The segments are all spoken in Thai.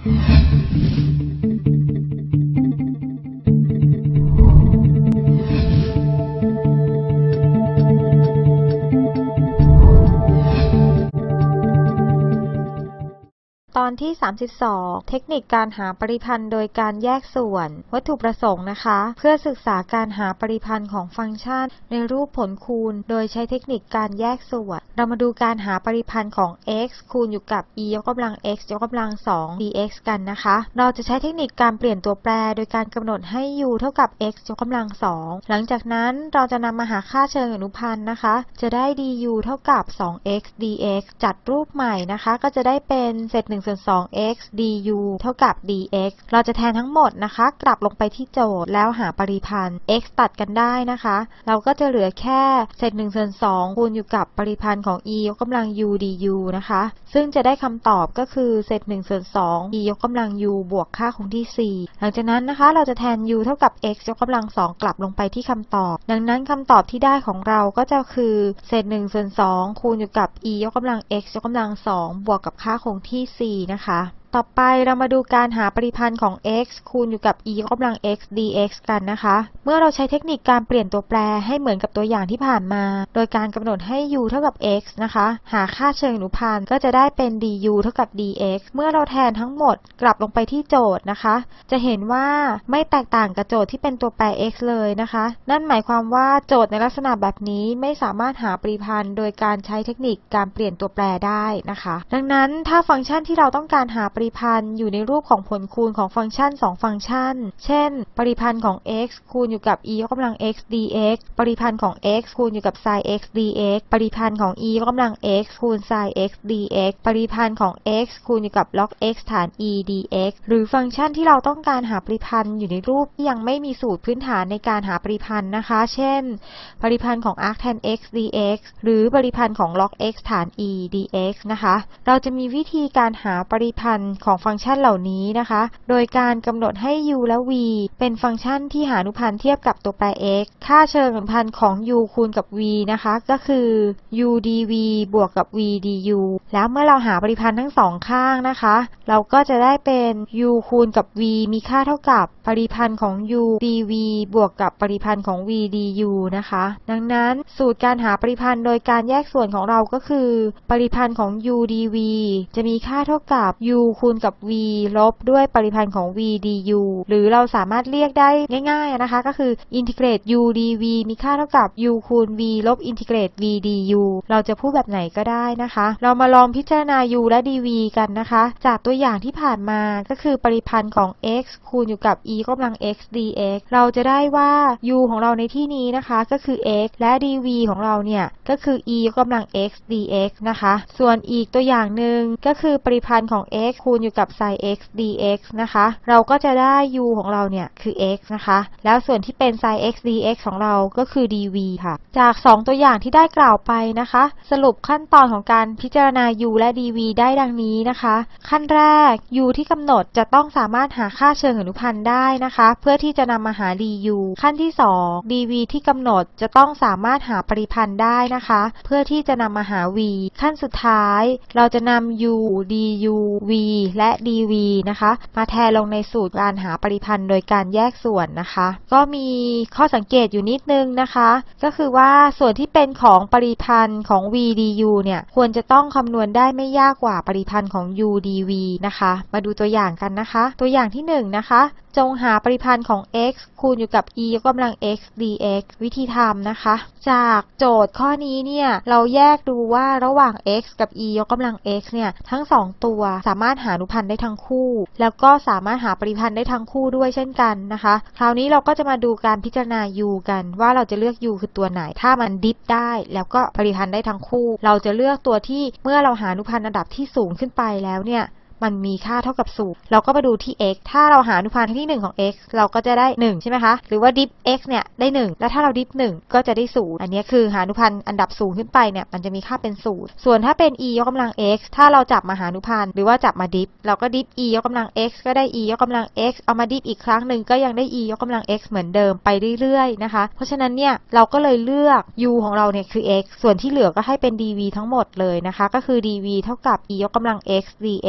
ตอนที่32เทคนิคการหาปริพันธ์โดยการแยกส่วนวัตถุประสงค์นะคะเพื่อศึกษาการหาปริพันธ์ของฟังก์ชันในรูปผลคูณโดยใช้เทคนิคการแยกส่วนเรามาดูการหาปริพันธ์ของ x คูณอยู่กับ e ยกกำลัง x ยกกำลัง2 dx กันนะคะเราจะใช้เทคนิคการเปลี่ยนตัวแปรโดยการกำหนดให้ u เท่ากับ x ยกกำลัง2หลังจากนั้นเราจะนำมาหาค่าเชิงอนุพันธ์นะคะจะได้ du เท่ากับ 2x dx จัดรูปใหม่นะคะก็จะได้เป็นเศษ1 ส่วน 2x du เท่ากับ dx เราจะแทนทั้งหมดนะคะกลับลงไปที่โจทย์แล้วหาปริพันธ์ x ตัดกันได้นะคะเราก็จะเหลือแค่เศษ1 ส่วน 2คูณอยู่กับปริพันธ์ของ e ยกกำลัง u du นะคะซึ่งจะได้คำตอบก็คือเศษ1 ส่วน 2 e ยกกำลัง u บวกค่าคงที่ 4หลังจากนั้นนะคะเราจะแทน u เท่ากับ x ยกกำลัง2กลับลงไปที่คำตอบดังนั้นคำตอบที่ได้ของเราก็จะคือเศษ1 ส่วน 2คูณอยู่กับ e ยกกำลัง x ยกกำลัง2บวกกับค่าคงที่ 4นะคะต่อไปเรามาดูการหาปริพันธ์ของ x คูณอยู่กับ e ยกกำลัง x dx กันนะคะเมื่อเราใช้เทคนิคการเปลี่ยนตัวแปรให้เหมือนกับตัวอย่างที่ผ่านมาโดยการกำหนดให้ u เท่ากับ x นะคะหาค่าเชิงอนุพันธ์ก็จะได้เป็น du เท่ากับ dx เมื่อเราแทนทั้งหมดกลับลงไปที่โจทย์นะคะจะเห็นว่าไม่แตกต่างกับโจทย์ที่เป็นตัวแปร x เลยนะคะนั่นหมายความว่าโจทย์ในลักษณะแบบนี้ไม่สามารถหาปริพันธ์โดยการใช้เทคนิคการเปลี่ยนตัวแปรได้นะคะดังนั้นถ้าฟังก์ชันที่เราต้องการหาปริพันธ์อยู่ในรูปของผลคูณของฟังก์ชัน2ฟังก์ชันเช่นปริพันธ์ของ x คูณอยู่กับ e ยกกำลัง x dx ปริพันธ์ของ x คูณอยู่กับ sin x dx ปริพันธ์ของ e ยกกำลัง x คูณ sin x dx ปริพันธ์ของ x คูณอยู่กับ log x ฐาน e dx หรือฟังก์ชันที่เราต้องการหาปริพันธ์อยู่ในรูปที่ยังไม่มีสูตรพื้นฐานในการหาปริพันธ์นะคะเช่นปริพันธ์ของ arc tan x dx หรือปริพันธ์ของ log x ฐาน e dx นะคะเราจะมีวิธีการหาปริพันธ์ของฟังก์ชันเหล่านี้นะคะโดยการกำหนดให้ u และ v เป็นฟังก์ชันที่หาอนุพันธ์เทียบกับตัวแปร x ค่าเชิงอนุพันธ์ของ u คูณกับ v นะคะก็คือ u dv บวกกับ v du แล้วเมื่อเราหาปริพันธ์ทั้งสองข้างนะคะเราก็จะได้เป็น u คูณกับ v มีค่าเท่ากับปริพันธ์ของ u dv บวกกับปริพันธ์ของ v du นะคะดังนั้นสูตรการหาปริพันธ์โดยการแยกส่วนของเราก็คือปริพันธ์ของ u dv จะมีค่าเท่ากับ u คูณกับ v ลบด้วยปริพันธ์ของ v du หรือเราสามารถเรียกได้ง่ายๆนะคะก็คืออินทิเกรต u dv มีค่าเท่ากับ u คูณ v ลบอินทิเกรต v du เราจะพูดแบบไหนก็ได้นะคะเรามาลองพิจารณา u และ dv กันนะคะจากตัวอย่างที่ผ่านมาก็คือปริพันธ์ของ x คูณอยู่กับ e กำลัง x dx เราจะได้ว่า u ของเราในที่นี้นะคะก็คือ x และ dv ของเราเนี่ยก็คือ e กำลัง x dx นะคะส่วนอีกตัวอย่างหนึ่งก็คือปริพันธ์ของ x คูณอยู่กับ sin x dx นะคะเราก็จะได้ u ของเราเนี่ยคือ x นะคะแล้วส่วนที่เป็น sin x dx ของเราก็คือ dv ค่ะจาก2ตัวอย่างที่ได้กล่าวไปนะคะสรุปขั้นตอนของการพิจารณา u และ dv ได้ดังนี้นะคะขั้นแรก u ที่กำหนดจะต้องสามารถหาค่าเชิงอนุพันธ์ได้นะคะเพื่อที่จะนำมาหา du ขั้นที่2 dv ที่กำหนดจะต้องสามารถหาปริพันธ์ได้นะคะเพื่อที่จะนำมาหา v ขั้นสุดท้ายเราจะนำ u du v และ dv นะคะมาแทนลงในสูตรการหาปริพันธ์โดยการแยกส่วนนะคะก็มีข้อสังเกตอยู่นิดนึงนะคะก็คือว่าส่วนที่เป็นของปริพันธ์ของ v du เนี่ยควรจะต้องคำนวณได้ไม่ยากกว่าปริพันธ์ของ u dv นะคะมาดูตัวอย่างกันนะคะตัวอย่างที่1นะคะจงหาปริพันธ์ของ x คูณอยู่กับ e ยกกำลัง x dx วิธีทำนะคะจากโจทย์ข้อนี้เนี่ยเราแยกดูว่าระหว่าง x กับ e ยกกำลัง x เนี่ยทั้ง2ตัวสามารถหาอนุพันธ์ได้ทั้งคู่แล้วก็สามารถหาปริพันธ์ได้ทั้งคู่ด้วยเช่นกันนะคะคราวนี้เราก็จะมาดูการพิจารณา u กันว่าเราจะเลือก u คือตัวไหนถ้ามันดิฟได้แล้วก็ปริพันธ์ได้ทั้งคู่เราจะเลือกตัวที่เมื่อเราหาอนุพันธ์ระดับที่สูงขึ้นไปแล้วเนี่ยมันมีค่าเท่ากับ0เราก็มาดูที่ x ถ้าเราหาอนุพันธ์ที่1ของ x เราก็จะได้1ใช่ไหมคะหรือว่าดิฟ x เนี่ยได้1แล้วถ้าเราดิฟ1ก็จะได้0อันนี้คือหาอนุพันธ์อันดับสูงขึ้นไปเนี่ยมันจะมีค่าเป็น0ส่วนถ้าเป็น e ยกกำลัง x ถ้าเราจับมาหาอนุพันธ์หรือว่าจับมาดิฟเราก็ดิฟ e ยกกำลัง x ก็ได้ e ยกกำลัง x เอามาดิฟอีกครั้งหนึ่งก็ยังได้ e ยกกำลัง x เหมือนเดิมไปเรื่อยๆนะคะเพราะฉะนั้นเนี่ยเราก็เลยเลือก u ของเราเนี่ยคือ x ส่วนที่เหลือก็ให้เป็น dv ทั้งหมดเลยนะคะก็คือ dv เท่ากับ e ยกกำลัง x dx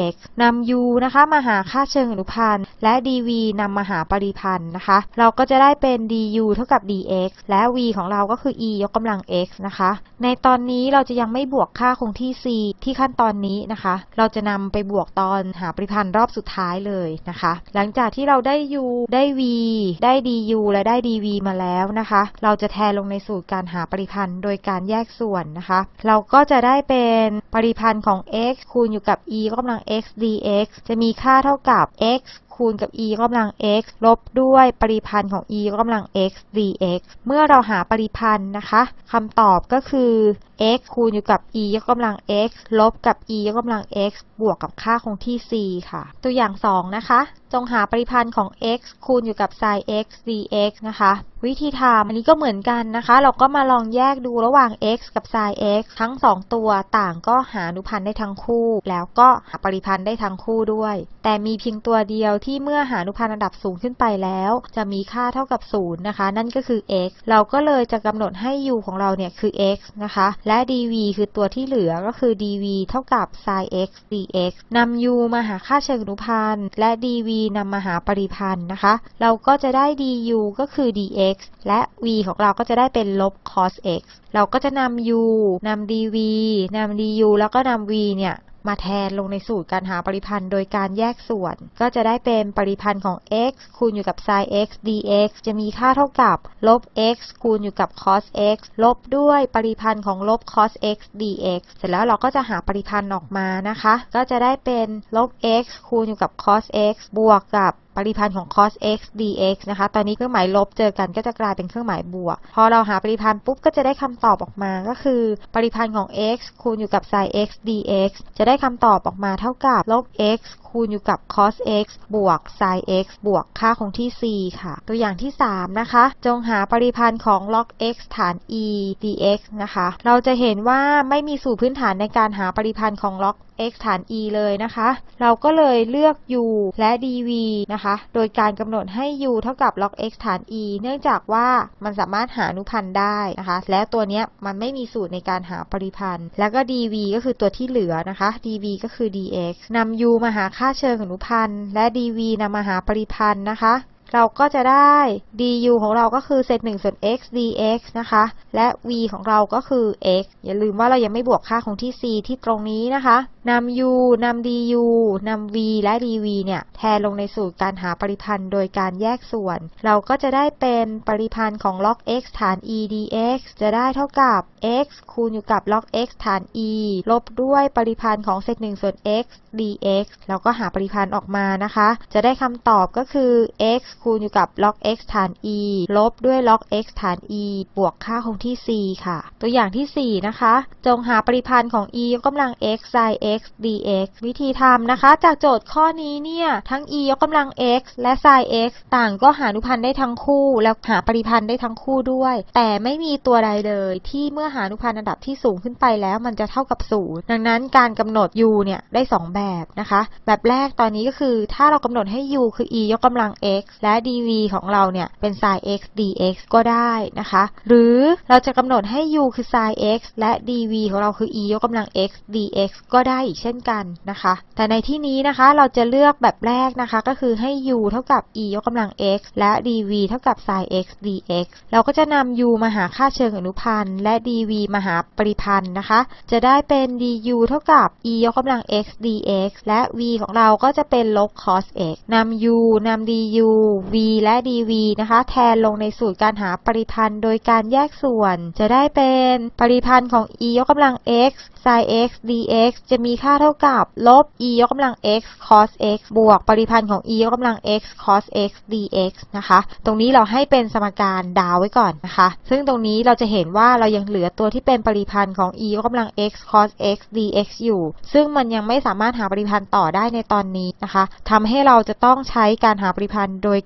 นำ u นะคะมาหาค่าเชิงอนุพันธ์และ dv นำมาหาปริพันธ์นะคะเราก็จะได้เป็น du เท่ากับ dx และ v ของเราก็คือ e ยกกำลัง x นะคะในตอนนี้เราจะยังไม่บวกค่าคงที่ c ที่ขั้นตอนนี้นะคะเราจะนำไปบวกตอนหาปริพันธ์รอบสุดท้ายเลยนะคะหลังจากที่เราได้ u ได้ v ได้ du และได้ dv มาแล้วนะคะเราจะแทนลงในสูตรการหาปริพันธ์โดยการแยกส่วนนะคะเราก็จะได้เป็นปริพันธ์ของ x คูณอยู่กับ e ยกกำลัง x dx จะมีค่าเท่ากับ x คูณกับ e ยกกำลัง x ลบด้วยปริพันธ์ของ e ยกกำลัง x dx เมื่อเราหาปริพันธ์นะคะคำตอบก็คือ x คูณอยู่กับ e ยกกำลัง x ลบกับ e ยกกำลัง x บวกกับค่าคงที่ c ค่ะตัวอย่าง2นะคะจงหาปริพันธ์ของ x คูณอยู่กับ sin x dx นะคะวิธีทำอันนี้ก็เหมือนกันนะคะเราก็มาลองแยกดูระหว่าง x กับ sin x ทั้ง2ตัวต่างก็หาอนุพันธ์ได้ทั้งคู่แล้วก็หาปริพันธ์ได้ทั้งคู่ด้วยแต่มีเพียงตัวเดียวที่เมื่อหาอนุพันธ์ระดับสูงขึ้นไปแล้วจะมีค่าเท่ากับ0นะคะนั่นก็คือ x เราก็เลยจะกำหนดให้ u ของเราเนี่ยคือ x นะคะและ dv คือตัวที่เหลือก็คือ dv เท่ากับ sin x dx นำ u มาหาค่าเชิงอนุพันธ์และ dv นำมาหาปริพันธ์นะคะเราก็จะได้ du ก็คือ dx และ v ของเราก็จะได้เป็นลบ cos x เราก็จะนำ u นำ dv นำ du แล้วก็นำ v เนี่ยมาแทนลงในสูตรการหาปริพันธ์โดยการแยกส่วนก็จะได้เป็นปริพันธ์ของ x คูณอยู่กับ sin x dx จะมีค่าเท่ากับลบ x คูณอยู่กับ cos x ลบด้วยปริพันธ์ของลบ cos x dx เสร็จแล้วเราก็จะหาปริพันธ์ออกมานะคะก็จะได้เป็นลบ x คูณอยู่กับ cos x บวกกับปริพันธ์ของ cos x dx นะคะตอนนี้เครื่องหมายลบเจอกันก็จะกลายเป็นเครื่องหมายบวกพอเราหาปริพันธ์ปุ๊บก็จะได้คำตอบออกมาก็คือปริพันธ์ของ x คูณอยู่กับ sin x dx จะได้คำตอบออกมาเท่ากับลบ x คูณอยู่กับ cos x บวก sin x บวกค่าคงที่ c ค่ะตัวอย่างที่3นะคะจงหาปริพันธ์ของ log x ฐาน e dx นะคะเราจะเห็นว่าไม่มีสูตรพื้นฐานในการหาปริพันธ์ของ log x ฐาน e เลยนะคะเราก็เลยเลือก u และ dv นะคะโดยการกำหนดให้ u เท่ากับ log x ฐาน e เนื่องจากว่ามันสามารถหาอนุพันธ์ได้นะคะและตัวเนี้ยมันไม่มีสูตรในการหาปริพันธ์แล้วก็ dv ก็คือตัวที่เหลือนะคะ dv ก็คือ dx นำ u มาหาค่าเชิงอนุพันธ์และ dv นำมาหาปริพันธ์นะคะเราก็จะได้ du ของเราก็คือเศษ1ส่วน x dx นะคะและ v ของเราก็คือ x อย่าลืมว่าเรายังไม่บวกค่าคงที่ c ที่ตรงนี้นะคะนำ u นำ du นำ v และ dv เนี่ยแทนลงในสูตรการหาปริพันธ์โดยการแยกส่วนเราก็จะได้เป็นปริพันธ์ของ log x ฐาน e dx จะได้เท่ากับ x คูณอยู่กับ log x ฐาน e ลบด้วยปริพันธ์ของเศษ1ส่วน x dx แล้วก็หาปริพันธ์ออกมานะคะจะได้คำตอบก็คือ x คูณอยู่กับ log x ฐาน e ลบด้วย log x ฐาน e บวกค่าคงที่ c ค่ะตัวอย่างที่4นะคะจงหาปริพันธ์ของ e ยกกำลัง x sin x dx วิธีทำนะคะจากโจทย์ข้อนี้เนี่ยทั้ง e ยกกำลัง x และ sin x ต่างก็หาอนุพันธ์ได้ทั้งคู่แล้วหาปริพันธ์ได้ทั้งคู่ด้วยแต่ไม่มีตัวใดเลยที่เมื่อหาอนุพันธ์ระดับที่สูงขึ้นไปแล้วมันจะเท่ากับ0ดังนั้นการกำหนด u เนี่ยได้2แบบนะคะแบบแรกตอนนี้ก็คือถ้าเรากำหนดให้ u คือ e ยกกำลัง x และ dv ของเราเนี่ยเป็น sin x dx ก็ได้นะคะหรือเราจะกำหนดให้ u คือ sin x และ dv ของเราคือ e ยกกำลัง x dx ก็ได้อีกเช่นกันนะคะแต่ในที่นี้นะคะเราจะเลือกแบบแรกนะคะก็คือให้ u เท่ากับ e ยกกำลัง x และ dv เท่ากับ sin x dx เราก็จะนำ u มาหาค่าเชิงอนุพันธ์และ dv มาหาปริพันธ์นะคะจะได้เป็น du เท่ากับ e ยกกำลัง x dx และ v ของเราก็จะเป็นลบ cos x นำ u นำ du v และ dv นะคะแทนลงในสูตรการหาปริพันธ์โดยการแยกส่วนจะได้เป็นปริพันธ์ของ e ยกกำลัง x sin x dx จะมีค่าเท่ากับลบ e ยกกำลัง x cos x บวกปริพันธ์ของ e ยกกำลัง x cos x dx นะคะตรงนี้เราให้เป็นสมการดาวไว้ก่อนนะคะซึ่งตรงนี้เราจะเห็นว่าเรายังเหลือตัวที่เป็นปริพันธ์ของ e ยกกำลัง x cos x dx อยู่ซึ่งมันยังไม่สามารถหาปริพันธ์ต่อได้ในตอนนี้นะคะทำให้เราจะต้องใช้การหาปริพันธ์โดย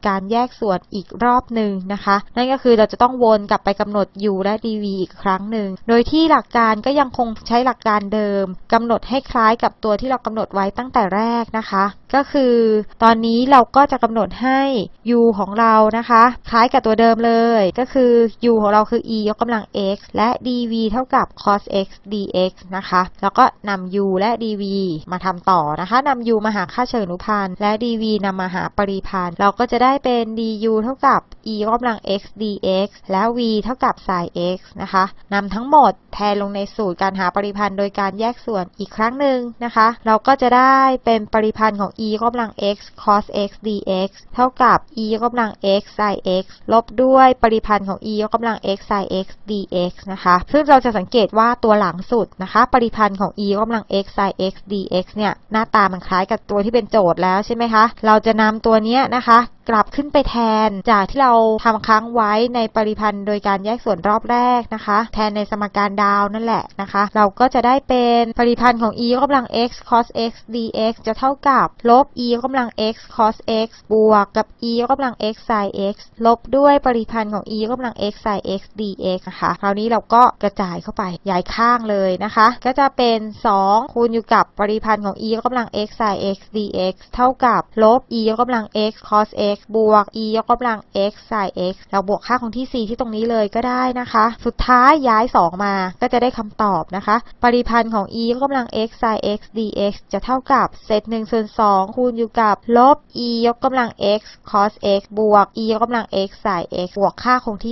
การแยกส่วนอีกรอบหนึ่งนะคะนั่นก็คือเราจะต้องวนกลับไปกำหนด u และ dv อีกครั้งหนึ่งโดยที่หลักการก็ยังคงใช้หลักการเดิมกำหนดให้คล้ายกับตัวที่เรากำหนดไว้ตั้งแต่แรกนะคะก็คือตอนนี้เราก็จะกำหนดให้ u ของเรานะคะคล้ายกับตัวเดิมเลยก็คือ u ของเราคือ e ยกกำลัง x และ dv เท่ากับ cos x dx นะคะแล้วก็นำ u และ dv มาทำต่อนะคะนำ u มาหาค่าเชิงอนุพันธ์และ dv นำมาหาปริพันธ์เราก็จะได้เป็น du เท่ากับ e ยกกำลัง x dx และ v เท่ากับ sin x นะคะนำทั้งหมดแทนลงในสูตรการหาปริพันธ์โดยการแยกส่วนอีกครั้งหนึ่งนะคะเราก็จะได้เป็นปริพันธ์ของ e ยกกำลัง x cos x dx เท่ากับ e ยกกำลัง x sin x ลบด้วยปริพันธ์ของ e ยกกำลัง x sin x dx นะคะซึ่งเราจะสังเกตว่าตัวหลังสุดนะคะปริพันธ์ของ e ยกกำลัง x sin x dx เนี่ยหน้าตามันคล้ายกับตัวที่เป็นโจทย์แล้วใช่ไหมคะเราจะนำตัวนี้นะคะกลับขึ้นไปแทนจากที่เราทำค้างไว้ในปริพันธ์โดยการแยกส่วนรอบแรกนะคะแทนในสมการดาวนั่นแหละนะคะเราก็จะได้เป็นปริพันธ์ของ e ยกกำลัง x cos x dx จะเท่ากับลบ e ยกกำลัง x cos x บวกกับ e ยกกำลัง x sin x ลบด้วยปริพันธ์ของ e ยกกำลัง x sin x dx นะคะคราวนี้เราก็กระจายเข้าไปย้ายข้างเลยนะคะก็จะเป็น2คูณอยู่กับปริพันธ์ของ e ยกกำลัง x sin x dx เท่ากับลบ e ยกกำลัง x cos x บวก e ยกกำลัง x sin x เราบวกค่าคงที่ 4 ที่ตรงนี้เลยก็ได้นะคะสุดท้ายย้าย2มาก็จะได้คำตอบนะคะปริพันธ์ของ e ยกกำลัง x sin x dx จะเท่ากับเศษ1ส่วน2คูณอยู่กับลบ e ยกกำลัง x cos x บวก e ยกกำลัง x sin x บวกค่าคงที่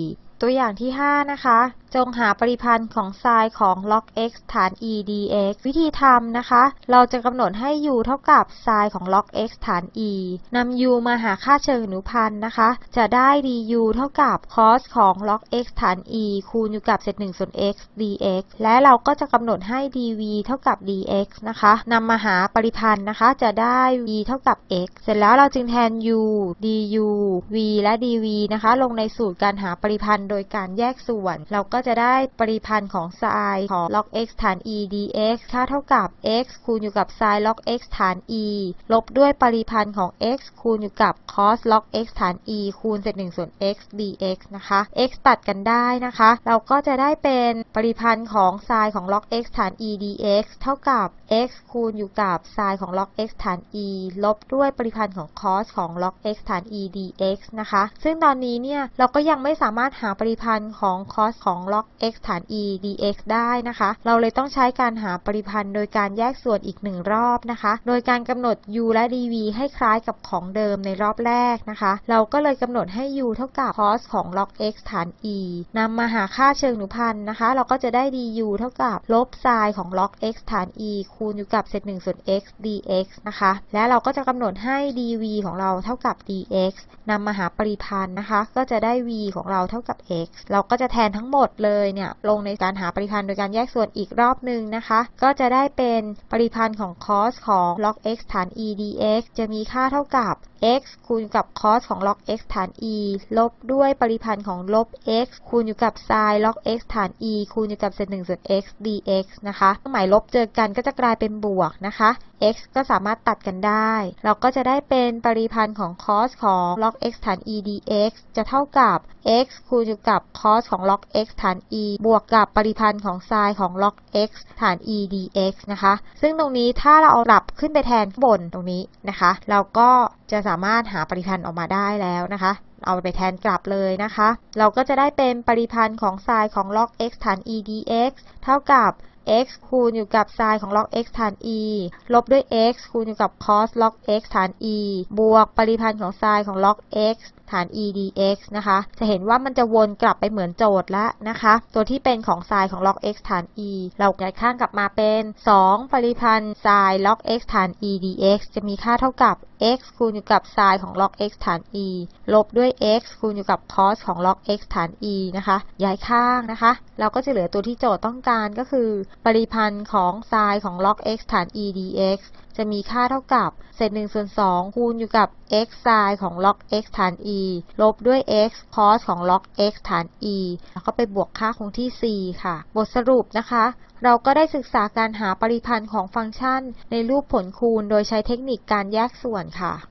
4ตัวอย่างที่ 5 นะคะจงหาปริพันธ์ของไซน์ของ log x ฐาน e dx วิธีทำนะคะเราจะกำหนดให้ u เท่ากับไซน์ของ log x ฐาน e นำ u มาหาค่าเชิงอนุพันธ์นะคะจะได้ du เท่ากับ cos ของ log x ฐาน e คูณอยู่กับเศษ1ส่วน x dx และเราก็จะกำหนดให้ dv เท่ากับ dx นะคะนำมาหาปริพันธ์นะคะจะได้ v เท่ากับ x เสร็จแล้วเราจึงแทน u du v และ dv นะคะลงในสูตรการหาปริพันธ์โดยการแยกส่วนเราก็จะได้ปริพันธ์ของไซน์ของ log x ฐาน e dx ค่าเท่ากับ x คูณอยู่กับไซน์ log x ฐาน e ลบด้วยปริพันธ์ของ x คูณอยู่กับ cos log x ฐาน e คูณเศษ1ส่วน x dx นะคะ x ตัดกันได้นะคะเราก็จะได้เป็นปริพันธ์ของไซน์ของ log x ฐาน e dx เท่ากับ x คูณอยู่กับไซน์ของ log x ฐาน e ลบด้วยปริพันธ์ของ cos ของ log x ฐาน e dx นะคะซึ่งตอนนี้เนี่ยเราก็ยังไม่สามารถหาปริพันธ์ของ cos ของ log x ฐาน e dx ได้นะคะเราเลยต้องใช้การหาปริพันธ์โดยการแยกส่วนอีก1รอบนะคะโดยการกำหนด u และ dv ให้คล้ายกับของเดิมในรอบแรกนะคะเราก็เลยกำหนดให้ u เท่ากับ cos ของ log x ฐาน e นำมาหาค่าเชิงอนุพันธ์นะคะเราก็จะได้ du เท่ากับลบไซน์ของ log x ฐาน e คูณอยู่กับเศษ1ส่วน x dx นะคะและเราก็จะกำหนดให้ dv ของเราเท่ากับ dx นำมาหาปริพันธ์นะคะก็จะได้ v ของเราเท่ากับ x เราก็จะแทนทั้งหมดเลยเนี่ยลงในการหาปริพันธ์โดยการแยกส่วนอีกรอบหนึ่งนะคะก็จะได้เป็นปริพันธ์ของ cos ของ log x ฐาน e dx จะมีค่าเท่ากับ x คูณกับ cos ของ log x ฐาน e ลบด้วยปริพันธ์ของลบ x คูณอยู่กับ sin log x ฐาน e คูณอยู่กับเศษ1ส่วน x dx นะคะเครื่องหมายลบเจอกันก็จะกลายเป็นบวกนะคะ x ก็สามารถตัดกันได้เราก็จะได้เป็นปริพันธ์ของ cos ของ log x ฐาน e dx จะเท่ากับ x คูณอยู่กับ cos ของ log x ฐาน e บวกกับปริพันธ์ของ sin ของ log x ฐาน e dx นะคะซึ่งตรงนี้ถ้าเราเอาปรับขึ้นไปแทนข้างบนตรงนี้นะคะเราก็จะสามารถหาปริพันธ์ออกมาได้แล้วนะคะเอาไปแทนกลับเลยนะคะเราก็จะได้เป็นปริพันธ์ของ sin ของ log x ฐาน e dx เท่ากับ x คูณอยู่กับ sin ของ log x ฐาน e ลบด้วย x คูณอยู่กับ cos log x ฐาน e บวกปริพันธ์ของ sin ของ log x ฐาน e dx นะคะจะเห็นว่ามันจะวนกลับไปเหมือนโจทย์แล้วนะคะตัวที่เป็นของ sin ของ log x ฐาน e เราย้ายข้างกลับมาเป็น2ปริพันธ์ sin log x ฐาน e dx จะมีค่าเท่ากับ x คูณอยู่กับ sin ของ log x ฐาน e ลบด้วย x คูณอยู่กับ cos ของ log x ฐาน e นะคะย้ายข้างนะคะเราก็จะเหลือตัวที่โจทย์ต้องการก็คือปริพันธ์ของ sin ของ log x ฐาน e dx จะมีค่าเท่ากับเศษ1ส่วน2คูณอยู่กับ x sin ของ log x ฐาน e ลบด้วย x cos ของ log x ฐาน e แล้วก็ไปบวกค่าคงที่ 4 ค่ะบทสรุปนะคะเราก็ได้ศึกษาการหาปริพันธ์ของฟังก์ชันในรูปผลคูณโดยใช้เทคนิคการแยกส่วนค่ะ